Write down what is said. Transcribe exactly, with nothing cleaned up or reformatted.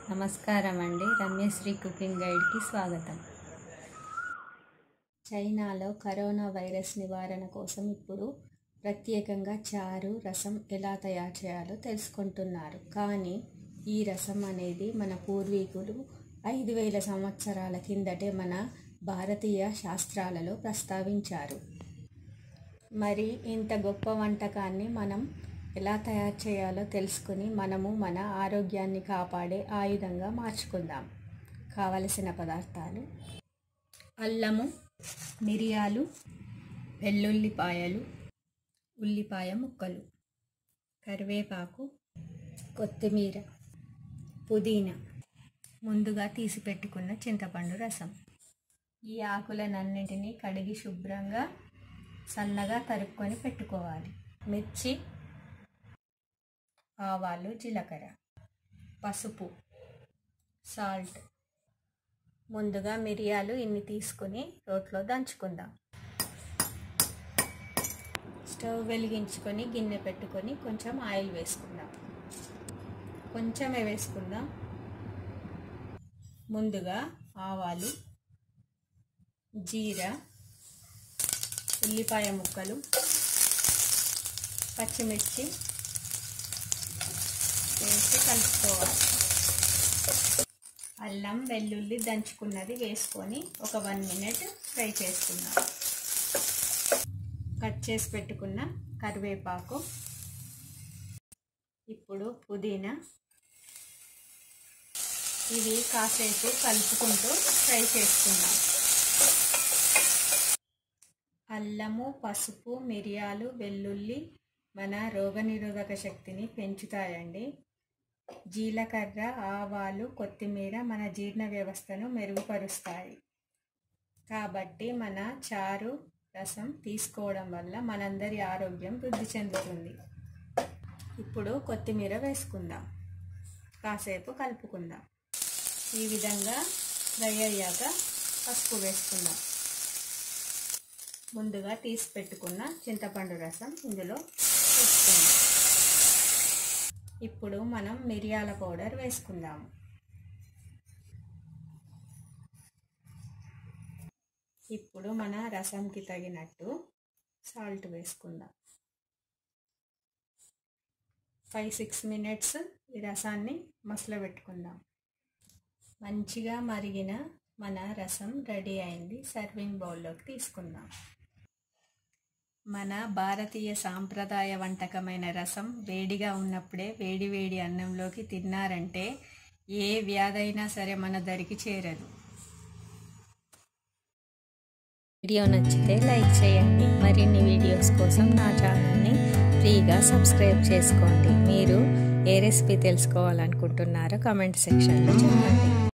నమస్కారం అండి. రమ్యశ్రీ కుకింగ్ గైడ్కి స్వాగతం. చైనాలో కరోనా వైరస్ నివారణ కోసం ఇప్పుడు ప్రత్యేకంగా చారు రసం ఎలా తయారు చేయాలో తెలుసుకుంటున్నారు. కానీ ఈ రసం అనేది మన పూర్వీకులు ఐదు వేల సంవత్సరాల కిందటే మన భారతీయ శాస్త్రాలలో ప్రస్తావించారు. మరి ఇంత గొప్ప వంటకాన్ని మనం ఎలా తయారు చేయాలో తెలుసుకుని మనము మన ఆరోగ్యాన్ని కాపాడే ఆయుధంగా మార్చుకుందాం. కావలసిన పదార్థాలు: అల్లము, మిరియాలు, వెల్లుల్లిపాయలు, ఉల్లిపాయ ముక్కలు, కరివేపాకు, కొత్తిమీర, పుదీనా, ముందుగా తీసి పెట్టుకున్న చింతపండు రసం. ఈ ఆకులనన్నింటినీ కడిగి శుభ్రంగా సన్నగా తరుక్కొని పెట్టుకోవాలి. మిర్చి, ఆవాలు, జీలకర్ర, పసుపు, సాల్ట్. ముందుగా మిరియాలు ఇన్ని తీసుకుని రోట్లో దంచుకుందాం. స్టవ్ వెలిగించుకొని గిన్నె పెట్టుకొని కొంచెం ఆయిల్ వేసుకుందాం. కొంచెమే వేసుకుందాం. ముందుగా ఆవాలు, జీరా, ఉల్లిపాయ ముక్కలు, పచ్చిమిర్చి వేసి కలుపుకోవాలి. అల్లం వెల్లుల్లి దంచుకున్నది వేసుకొని ఒక వన్ మినిట్ ఫ్రై చేసుకుందాం. కట్ చేసి పెట్టుకున్న కరివేపాకు, ఇప్పుడు పుదీనా, ఇవి కాసేపు కలుపుకుంటూ ఫ్రై చేసుకుందాం. అల్లము, పసుపు, మిరియాలు, వెల్లుల్లి మన రోగనిరోధక శక్తిని పెంచుతాయండి. జీలకర్ర, ఆవాలు, కొత్తిమీర మన జీర్ణ వ్యవస్థను మెరుగుపరుస్తాయి. కాబట్టి మన చారు రసం తీసుకోవడం వల్ల మనందరి ఆరోగ్యం వృద్ధి చెందుతుంది. ఇప్పుడు కొత్తిమీర వేసుకుందాం. కాసేపు కలుపుకుందాం. ఈ విధంగా ఫ్రై అయ్యాక పసుపు వేసుకుందాం. ముందుగా తీసి పెట్టుకున్న చింతపండు రసం ఇందులో వేసుకుందాం. ఇప్పుడు మనం మిరియాల పౌడర్ వేసుకుందాము. ఇప్పుడు మన రసంకి తగినట్టు సాల్ట్ వేసుకుందాం. ఫైవ్ సిక్స్ మినిట్స్ ఈ రసాన్ని మసలబెట్టుకుందాం. మంచిగా మరిగిన మన రసం రెడీ అయింది. సర్వింగ్ బౌల్లోకి తీసుకుందాం. మన భారతీయ సాంప్రదాయ వంటకమైన రసం వేడిగా ఉన్నప్పుడే వేడి వేడి అన్నంలోకి తిన్నారంటే ఏ వ్యాధైనా సరే మన దరికి చేరదు. వీడియో నచ్చితే లైక్ చేయండి. మరిన్ని వీడియోస్ కోసం నా ఛానల్ని ఫ్రీగా సబ్స్క్రైబ్ చేసుకోండి. మీరు ఏ రెసిపీ తెలుసుకోవాలనుకుంటున్నారో కామెంట్ సెక్షన్లో చెప్పండి.